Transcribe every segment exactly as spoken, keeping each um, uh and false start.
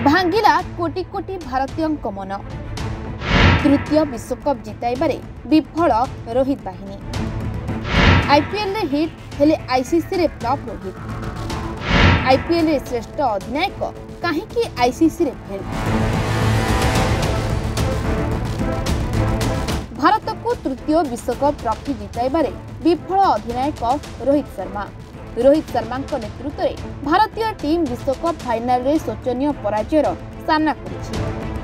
भांगिला कोटी कोटी भारतीय मन तृतीय विश्वकप जिताइबारे विफल रोहित बाहिनी। आईपीएल रे हिट हेले आईसीसी रे फ्लॉप रोहित। आईपीएल रे श्रेष्ठ अधिनायक काहेकि आईसीसी रे फेल। भारत को तृतीय विश्वकप ट्रॉफी जिताइबारे विफल अधिनायक रोहित शर्मा। रोहित शर्मा नेतृत्व में भारतीय टीम विश्वकप फाइनल रे शोचनीय पराजयर सामना करिछि।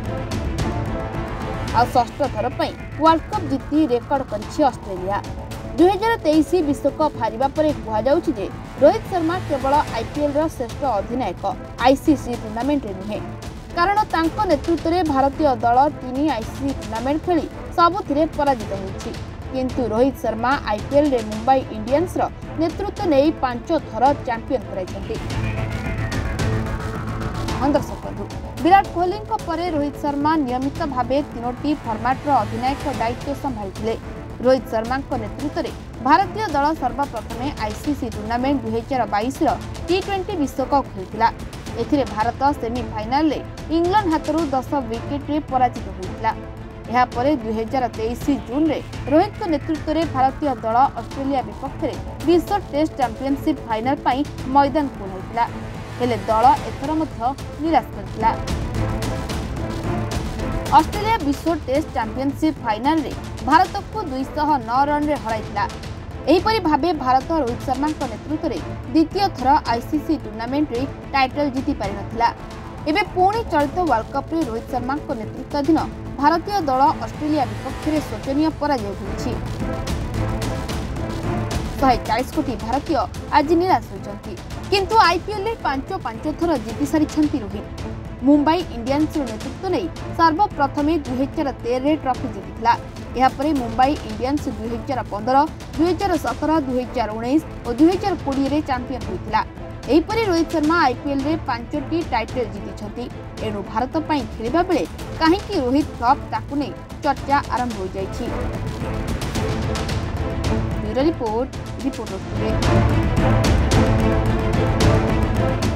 आ षष्ठ थर पई वर्ल्ड कप जीति रेकर्ड करिछि ऑस्ट्रेलिया। दुई हजार तेईस विश्वकप हारिबा परे कुहा जाउछि जे रोहित शर्मा केवल आईपीएल रो श्रेष्ठ अधिनायक आईसीसी टूर्नामेंट रे नुहे, कारण तांको नेतृत्व में भारतीय दल तीन आईसीसी टूर्नामेंट खेली सबुथिरे पराजित होइछि। किंतु रोहित शर्मा आईपीएल रे मुंबई इंडियंस रो नेतृत्व नहीं पांच थर चैंपियन कराइछन्ति। विराट कोहली परे रोहित शर्मा नियमित भावे तीनोटी फॉर्मेट रो अधिनायक दायित्व संभाळिथिले। रोहित शर्मा नेतृत्व में भारतीय दल सर्वप्रथमे आईसीसी टूर्नामेंट दुई हजार बाईस टी ट्वेंटी विश्वकप खेलिथिला। एथिरे भारत सेमीफाइनल रे इंग्लैंड हाथरू दस विकेट रे पराजित होइथिला। यह परे दुई हजार तेईस जून रे रोहित नेतृत्व में भारतीय दल ऑस्ट्रेलिया विपक्ष में विश्व टेस्ट चैंपियनशिप फाइनल पाई मैदान को ओह्लाइथिला, हेले दल एथर मध्य निराश करथिला। ऑस्ट्रेलिया विश्व टेस्ट चैंपियनशिप फाइनल रे भारत को दो सौ नौ रन रे हराइथिला। एहीपरि भाबे भारत रोहित शर्मा नेतृत्व में द्वितीय थर आईसीसी टूर्नामेंट रे टाइटल जीति पारि नथिला। एबे पुणी चलित वर्ल्ड कप रे रोहित शर्मा नेतृत्वाधीन भारतीय दल ऑस्ट्रेलिया विपक्ष में शोचनीय पराजय होइछि। शहे चालीस कोटी भारतीय आज निराश होइछन्ति, किंतु आईपीएल रे पांच पांच थर जीति सारिछन्ति रोहित। मुंबई इंडियंस नेतृत्व नहीं सर्वप्रथमे दुई हजार तेरह ट्रॉफी जीतिथिला। यह परे मुंबई इंडियंस दुई हजार पंद्रह, दुई हजार सतर, दुई हजार उन्नीस और दुई हजार कोड़े रे चैंपियन होइथिला। एहीपरि रोहित शर्मा आईपीएल रे पांचटी टाइटल जीतिछन्ति। एणु भारत पई खेलिबा बेले काहेकि रोहित फ्लॉप ताकु नै चर्चा आरंभ हो जाइछि। Bureau report reporter today.